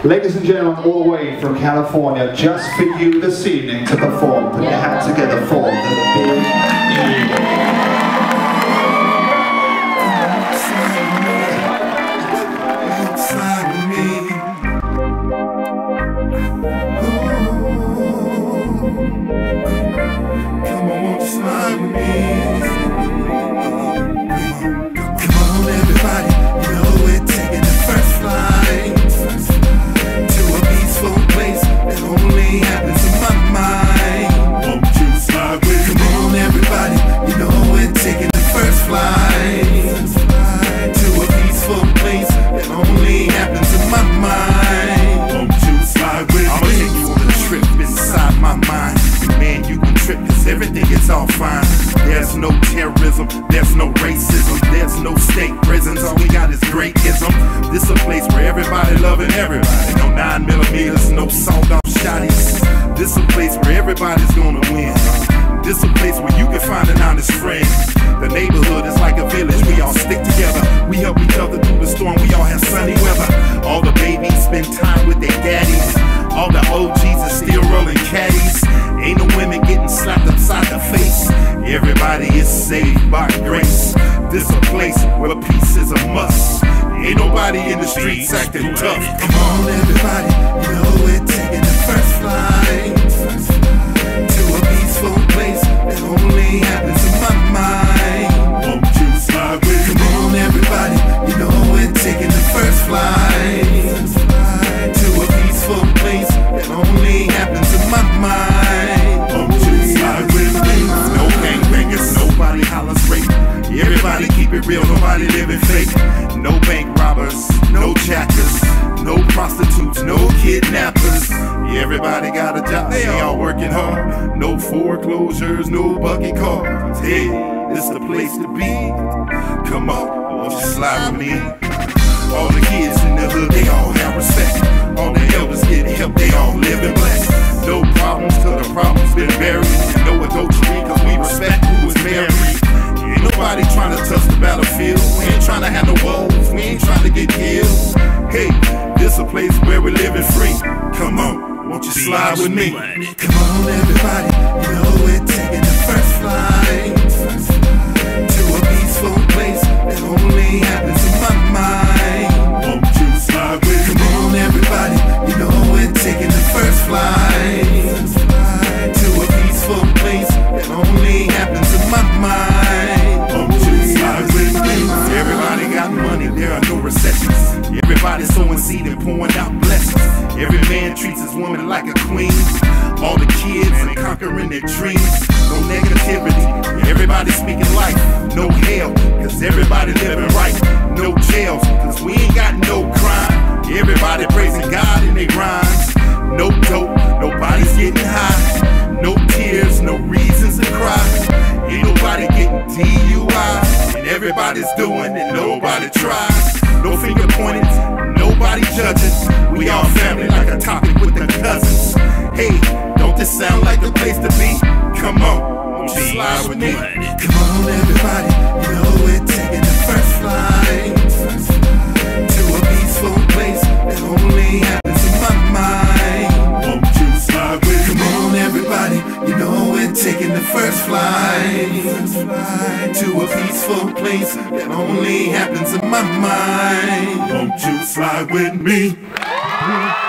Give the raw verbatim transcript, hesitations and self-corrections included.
Ladies and gentlemen, all the way from California, just for you this evening to perform. Put your hands together for the Big E. Everything is all fine. There's no terrorism, there's no racism, there's no state prisons. All we got is greatism. This a place where everybody loving everybody. No nine millimeters, no sawed off shotties. This a place where everybody's gonna win. This a place where you can find an honest friend. The neighborhood is like a village, we all stick together. We help each other through the storm, we all have sunny weather. All the babies spend time with their daddies. All the O Gs are still rolling caddies. Ain't no women getting slapped upside the face. Everybody is saved by grace. This a place where peace is a must. Ain't nobody in the streets acting tough. Come on everybody, you know we're taking the first flight to a peaceful place that only happens in my mind. Won't you slide with me? Come on everybody, you know we're taking the first flight to a peaceful place that only happens in my mind. Won't you slide with me? No gangbangers, nobody hollers rape. Everybody keep it real, nobody living fake. No bank robbers, no jackers, no prostitutes, no kidnappers. Everybody got a job, they all working hard. No foreclosures, no bucket cars. Hey, this the place to be. Come on, won't you slide with me? All the kids in the hood, they all have respect. All the elders get help, they all live in blessed. No problems till the problems been buried. And no adultery, cause we respect who is married. Ain't nobody trying to touch the battlefield. We ain't trying to have no woes, we ain't trying to get killed. Hey, this a place where we're living free. Come on, won't you slide with me? Come on everybody, you know we're taking the first flight to a peaceful place that only happens in my mind. Won't you slide with me? Come on everybody, you know we're taking the first flight to a peaceful place that only happens in my mind. Won't you slide with me? Everybody got money, there are no recessions. Everybody's sowing seed and pouring out blessings. Every man treats his woman like a queen. All the kids are conquering their dreams. No negativity, everybody speaking life. No hell, cause everybody living right. No jails, cause we ain't got no crime. Everybody praising God in their rhymes. No dope, nobody's getting high. No tears, no reasons to cry. Ain't nobody getting D U I. And everybody's doing it, nobody tries. No finger pointing, nobody judging. We all family like a topic with the cousins. Hey, don't this sound like the place to be? Come on, won't you slide with me? Come on everybody, you know we're taking the first flight to a peaceful place that only happens in my mind. Won't you slide with me? Come on everybody, you know we're taking the first flight to a peaceful place that only happens in my mind. Won't you slide with me?